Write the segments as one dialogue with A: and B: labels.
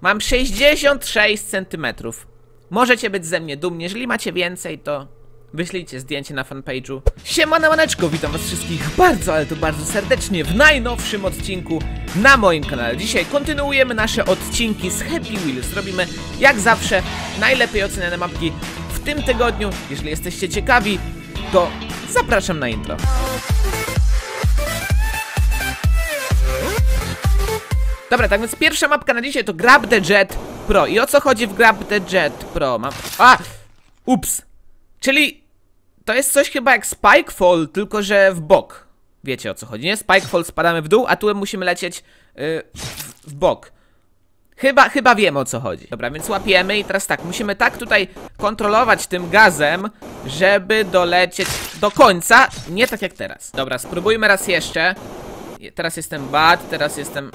A: Mam 66 centymetrów. Możecie być ze mnie dumni, jeżeli macie więcej, to wyślijcie zdjęcie na fanpage'u. Siemano maneczko, witam was wszystkich bardzo, ale to bardzo serdecznie w najnowszym odcinku na moim kanale. Dzisiaj kontynuujemy nasze odcinki z Happy Wheels. Robimy jak zawsze najlepiej oceniane mapki w tym tygodniu. Jeżeli jesteście ciekawi, to zapraszam na intro. Dobra, tak więc pierwsza mapka na dzisiaj to Grab the Jet Pro. I o co chodzi w Grab the Jet Pro? Ups. Czyli to jest coś chyba jak Spikefall, tylko że w bok. Wiecie o co chodzi, nie? Spikefall spadamy w dół, a tu musimy lecieć w bok. Chyba wiemy o co chodzi. Dobra, więc łapiemy i teraz tak, musimy tak tutaj kontrolować tym gazem, żeby dolecieć do końca, nie tak jak teraz. Dobra, spróbujmy raz jeszcze. Teraz jestem bad, teraz jestem...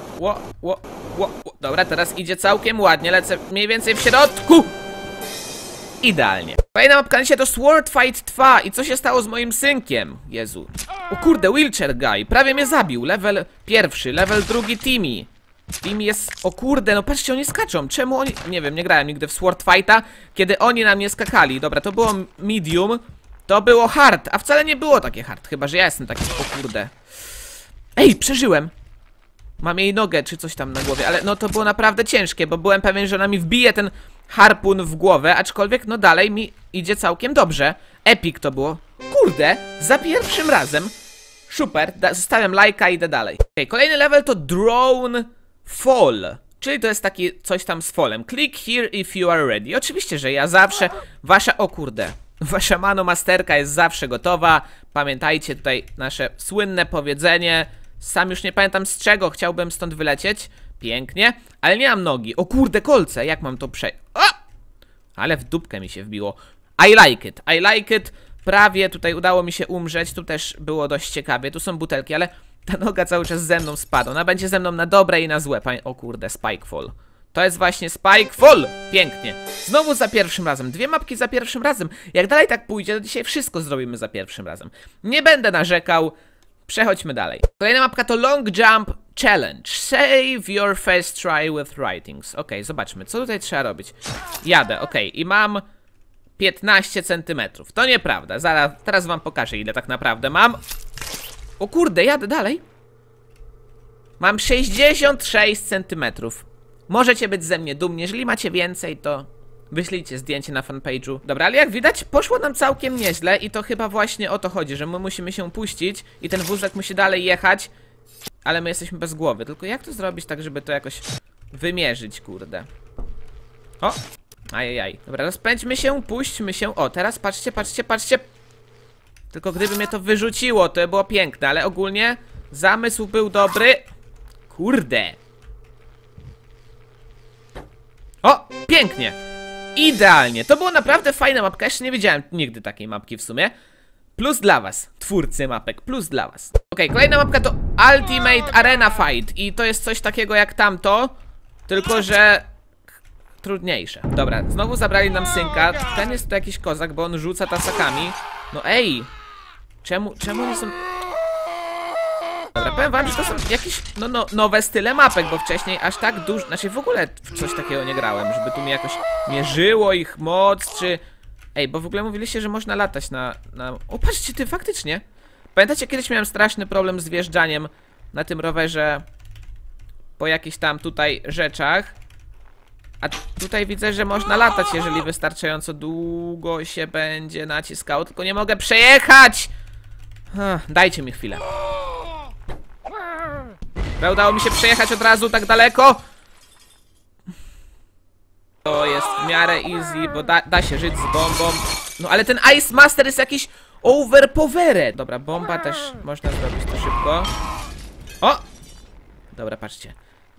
A: Dobra, teraz idzie całkiem ładnie, lecę mniej więcej w środku. Idealnie. Kolejna mapka dzisiaj to Sword Fight 2. I co się stało z moim synkiem? Jezu. O kurde, Wheelchair Guy, prawie mnie zabił. Level pierwszy, level drugi Timmy. Timmy jest... O kurde, no patrzcie, oni skaczą. Czemu oni... Nie wiem, nie grałem nigdy w Sword Fighta, kiedy oni na mnie skakali. Dobra, to było medium, to było hard, a wcale nie było takie hard. Chyba, że ja jestem taki... O kurde. Ej, przeżyłem. Mam jej nogę czy coś tam na głowie, ale no to było naprawdę ciężkie, bo byłem pewien, że ona mi wbije ten harpun w głowę, aczkolwiek no dalej mi idzie całkiem dobrze. Epic to było. Kurde, za pierwszym razem. Super, zostawiam lajka i idę dalej. Okay, kolejny level to Drone Fall, czyli to jest taki coś tam z fallem. Click here if you are ready. Oczywiście, że ja zawsze, o kurde, wasza manomasterka jest zawsze gotowa. Pamiętajcie tutaj nasze słynne powiedzenie. Sam już nie pamiętam z czego chciałbym stąd wylecieć. Pięknie, ale nie mam nogi. O kurde, kolce, jak mam to przejść? Ale w dupkę mi się wbiło. I like it. Prawie tutaj udało mi się umrzeć. Tu też było dość ciekawie. Tu są butelki, ale ta noga cały czas ze mną spada. Ona będzie ze mną na dobre i na złe. O kurde, Spikefall. To jest właśnie Spikefall. Pięknie. Znowu za pierwszym razem. Dwie mapki za pierwszym razem. Jak dalej tak pójdzie, to dzisiaj wszystko zrobimy za pierwszym razem. Nie będę narzekał. Przechodźmy dalej. Kolejna mapka to Long Jump Challenge. Save your first try with writings. Okej, zobaczmy, co tutaj trzeba robić. Jadę, okej, i mam 15 centymetrów. To nieprawda, teraz wam pokażę, ile tak naprawdę mam. O kurde, jadę dalej. Mam 66 centymetrów. Możecie być ze mnie dumni, jeżeli macie więcej, to wyślijcie zdjęcie na fanpage'u. Dobra, ale jak widać, poszło nam całkiem nieźle i to chyba właśnie o to chodzi, że my musimy się puścić i ten wózek musi dalej jechać, ale my jesteśmy bez głowy. Tylko jak to zrobić tak, żeby to jakoś wymierzyć, kurde? O! Ajajaj. Dobra, rozpędźmy się, puśćmy się. O, teraz patrzcie. Tylko gdyby mnie to wyrzuciło, to by było piękne, ale ogólnie zamysł był dobry. Kurde. O, pięknie. Idealnie, to była naprawdę fajna mapka, jeszcze nie widziałem nigdy takiej mapki w sumie. Plus dla was, twórcy mapek, plus dla was. Okej, kolejna mapka to Ultimate Arena Fight. I to jest coś takiego jak tamto, tylko że trudniejsze. Dobra, znowu zabrali nam synka. Ten jest to jakiś kozak, bo on rzuca tasakami. No ej, czemu nie są... Dobra, powiem wam, że to są jakieś nowe style mapek, bo wcześniej aż tak dużo, znaczy w ogóle w coś takiego nie grałem, żeby tu mi jakoś mierzyło ich moc, czy... Ej, bo w ogóle mówiliście, że można latać na... O, patrzcie ty, faktycznie. Pamiętacie, kiedyś miałem straszny problem z wjeżdżaniem na tym rowerze po jakichś tam tutaj rzeczach, a tutaj widzę, że można latać, jeżeli wystarczająco długo się będzie naciskało, tylko nie mogę przejechać! Dajcie mi chwilę. Udało mi się przejechać od razu tak daleko. To jest w miarę easy, bo da się żyć z bombą. No ale ten Ice Master jest jakiś overpowered. Dobra, bomba też można zrobić to szybko. O! Dobra, patrzcie.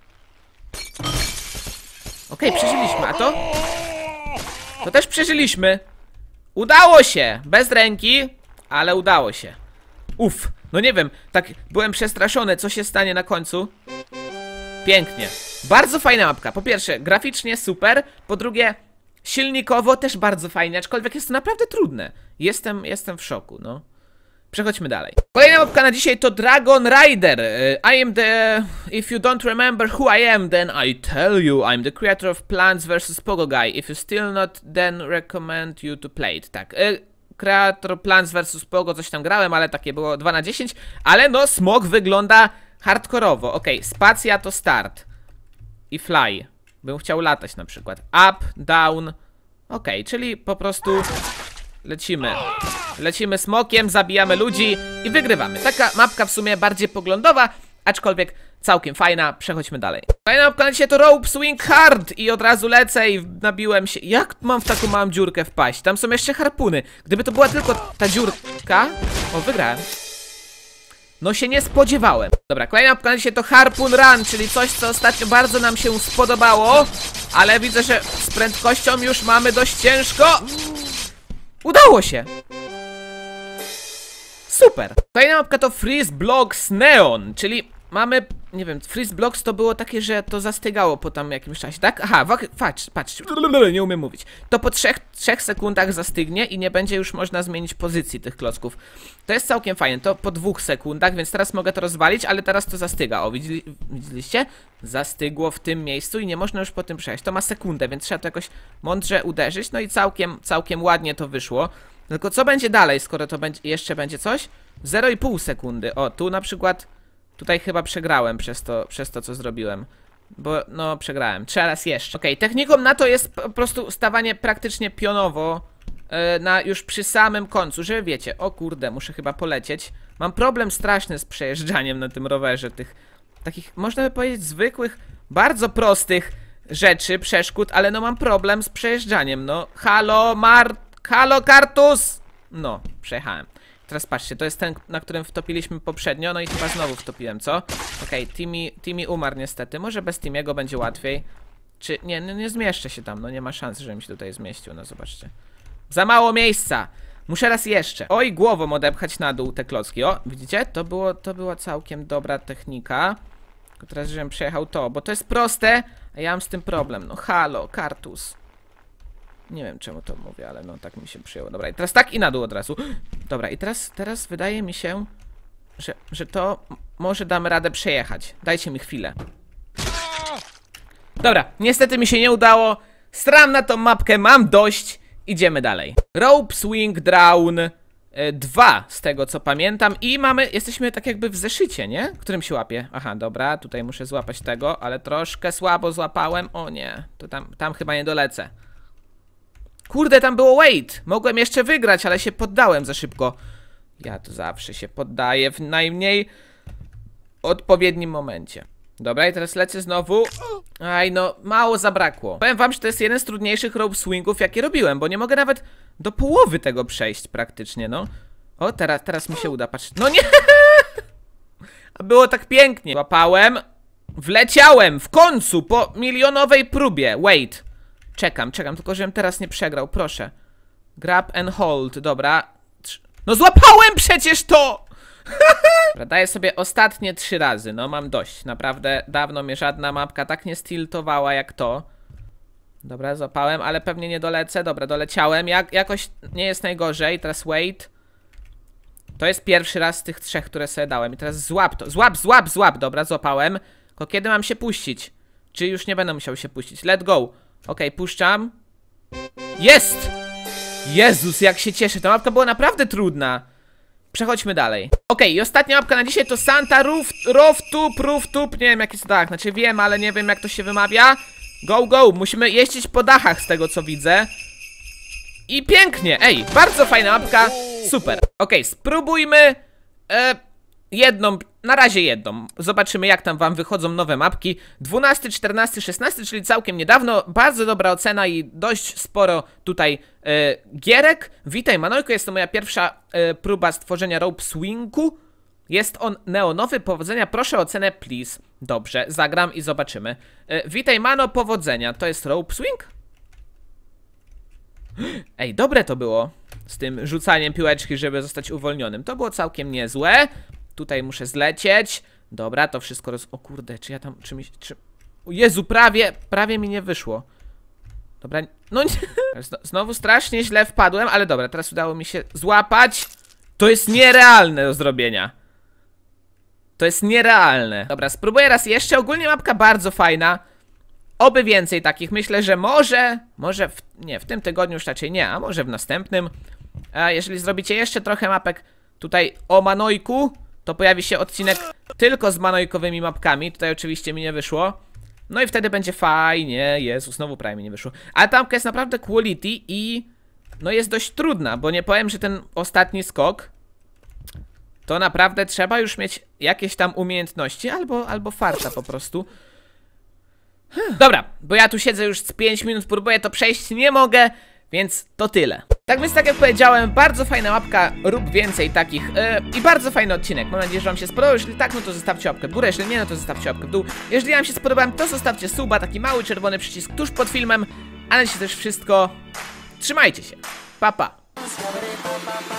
A: Okej, przeżyliśmy, a to? To też przeżyliśmy. Udało się! Bez ręki, ale udało się. Uff. No nie wiem, tak byłem przestraszony, co się stanie na końcu. Pięknie. Bardzo fajna mapka. Po pierwsze, graficznie super. Po drugie, silnikowo też bardzo fajnie, aczkolwiek jest to naprawdę trudne. Jestem w szoku, no. Przechodźmy dalej. Kolejna mapka na dzisiaj to Dragon Rider. I am the... If you don't remember who I am, then I tell you. I'm the creator of Plants vs. Pogo Guy. If you still not, then recommend you to play it. Tak, kreator Plants vs. Pogo, coś tam grałem, ale takie było 2 na 10. Ale no, smok wygląda hardkorowo. Okej, spacja to start. I fly. Bym chciał latać na przykład. Up, down. Okej, czyli po prostu lecimy. Lecimy smokiem, zabijamy ludzi i wygrywamy. Taka mapka w sumie bardziej poglądowa, aczkolwiek całkiem fajna. Przechodźmy dalej. Kolejna mapka na dzisiaj to Rope Swing Hard. I od razu lecę i nabiłem się. Jak mam w taką małą dziurkę wpaść? Tam są jeszcze harpuny. Gdyby to była tylko ta dziurka... O, wygrałem. No się nie spodziewałem. Dobra, kolejna mapka na dzisiaj to Harpoon Run, czyli coś, co ostatnio bardzo nam się spodobało. Ale widzę, że z prędkością już mamy dość ciężko. Udało się! Super! Kolejna mapka to Freeze Blocks Neon, czyli mamy, nie wiem, Freeze Blocks to było takie, że to zastygało po tam jakimś czasie, tak? Aha, patrzcie, nie umiem mówić. To po 3 sekundach zastygnie i nie będzie już można zmienić pozycji tych klocków. To jest całkiem fajne, to po 2 sekundach, więc teraz mogę to rozwalić, ale teraz to zastyga. O, widzieliście? Zastygło w tym miejscu i nie można już po tym przejść. To ma sekundę, więc trzeba to jakoś mądrze uderzyć, no i całkiem ładnie to wyszło. Tylko co będzie dalej, skoro to jeszcze będzie coś? 0,5 sekundy. O, tu na przykład... Tutaj chyba przegrałem przez to, co zrobiłem. Bo, no, przegrałem. Trzeba raz jeszcze. Okej, techniką na to jest po prostu stawanie praktycznie pionowo już przy samym końcu, że wiecie, o kurde, muszę chyba polecieć. Mam problem straszny z przejeżdżaniem na tym rowerze, tych takich, można by powiedzieć, zwykłych, bardzo prostych rzeczy, przeszkód, ale no mam problem z przejeżdżaniem, no. Halo, Kartus! No, przejechałem. Teraz patrzcie, to jest ten, na którym wtopiliśmy poprzednio, no i chyba znowu wtopiłem, co? Okej, Timmy umarł niestety, może bez Timiego będzie łatwiej. Czy, nie zmieszczę się tam, no nie ma szans, żebym się tutaj zmieścił, no zobaczcie. Za mało miejsca! Muszę raz jeszcze. Oj, głową odepchać na dół te klocki, o, widzicie? To była całkiem dobra technika. Tylko teraz, żebym przejechał to, bo to jest proste, a ja mam z tym problem, no halo, Kartus. Nie wiem czemu to mówię, ale no tak mi się przyjęło. Dobra, i teraz tak i na dół od razu. Dobra, i teraz wydaje mi się, że to może damy radę przejechać. Dajcie mi chwilę. Dobra, niestety mi się nie udało. Stram na tą mapkę, mam dość. Idziemy dalej. Rope Swing Drown 2, z tego co pamiętam. I jesteśmy tak jakby w zeszycie, nie? Którym się łapie? Aha, dobra, tutaj muszę złapać tego, ale troszkę słabo złapałem. O nie, to tam chyba nie dolecę. Kurde, tam było wait. Mogłem jeszcze wygrać, ale się poddałem za szybko. Ja to zawsze się poddaję w najmniej odpowiednim momencie. Dobra, i teraz lecę znowu. Aj, no, mało zabrakło. Powiem wam, że to jest jeden z trudniejszych rope swingów, jakie robiłem, bo nie mogę nawet do połowy tego przejść praktycznie, no. O, teraz mi się uda, patrz. No nie! A było tak pięknie. Łapałem. Wleciałem w końcu po milionowej próbie. Wait. Czekam, tylko żebym teraz nie przegrał, proszę. Grab and hold, dobra. No złapałem przecież to! Daję sobie ostatnie 3 razy, no mam dość. Naprawdę dawno mnie żadna mapka tak nie stiltowała jak to. Dobra, złapałem, ale pewnie nie dolecę. Dobra, doleciałem, jakoś nie jest najgorzej. Teraz wait. To jest pierwszy raz z tych 3, które sobie dałem. I teraz złap to, złap, dobra, złapałem. Tylko kiedy mam się puścić? Czy już nie będę musiał się puścić? Let go. Okej, puszczam. Jest! Jezus, jak się cieszę. Ta mapka była naprawdę trudna. Przechodźmy dalej. Okej, i ostatnia mapka na dzisiaj to Santa Rooftop. Nie wiem, jak jest to tak. Znaczy wiem, ale nie wiem, jak to się wymawia. Go. Musimy jeździć po dachach, z tego co widzę. I pięknie. Ej, bardzo fajna mapka. Super. Okej, spróbujmy na razie jedną. Zobaczymy, jak tam wam wychodzą nowe mapki. 12, 14, 16, czyli całkiem niedawno. Bardzo dobra ocena i dość sporo tutaj gierek. Witaj, Manojko, jest to moja pierwsza próba stworzenia rope swingu. Jest on neonowy, powodzenia, proszę o ocenę, please. Dobrze, zagram i zobaczymy. Witaj, Mano, powodzenia. To jest rope swing? Ej, dobre to było. Z tym rzucaniem piłeczki, żeby zostać uwolnionym. To było całkiem niezłe. Tutaj muszę zlecieć. Dobra, to wszystko O kurde, czy ja tam... O Jezu, prawie mi nie wyszło. Dobra, no nie. Znowu strasznie źle wpadłem, ale dobra, teraz udało mi się złapać. To jest nierealne do zrobienia. To jest nierealne. Dobra, spróbuję raz jeszcze. Ogólnie mapka bardzo fajna. Oby więcej takich. Myślę, że może w tym tygodniu już raczej nie, a może w następnym. A jeżeli zrobicie jeszcze trochę mapek tutaj o Manojku, to pojawi się odcinek tylko z manojkowymi mapkami. Tutaj oczywiście mi nie wyszło. No i wtedy będzie fajnie. Jezu, znowu prawie mi nie wyszło. Ale ta mapka jest naprawdę quality i no jest dość trudna, bo nie powiem, że ten ostatni skok to naprawdę trzeba już mieć jakieś tam umiejętności albo farta po prostu. Dobra, bo ja tu siedzę już z 5 minut, próbuję to przejść, nie mogę, więc to tyle. Tak więc, tak jak powiedziałem, bardzo fajna mapka, rób więcej takich i bardzo fajny odcinek. Mam nadzieję, że wam się spodobał. Jeśli tak, no to zostawcie łapkę w górę, jeżeli nie, no to zostawcie łapkę w dół. Jeżeli wam się spodobałem, to zostawcie suba, taki mały czerwony przycisk tuż pod filmem. A na dzisiaj to już wszystko. Trzymajcie się. Pa, pa.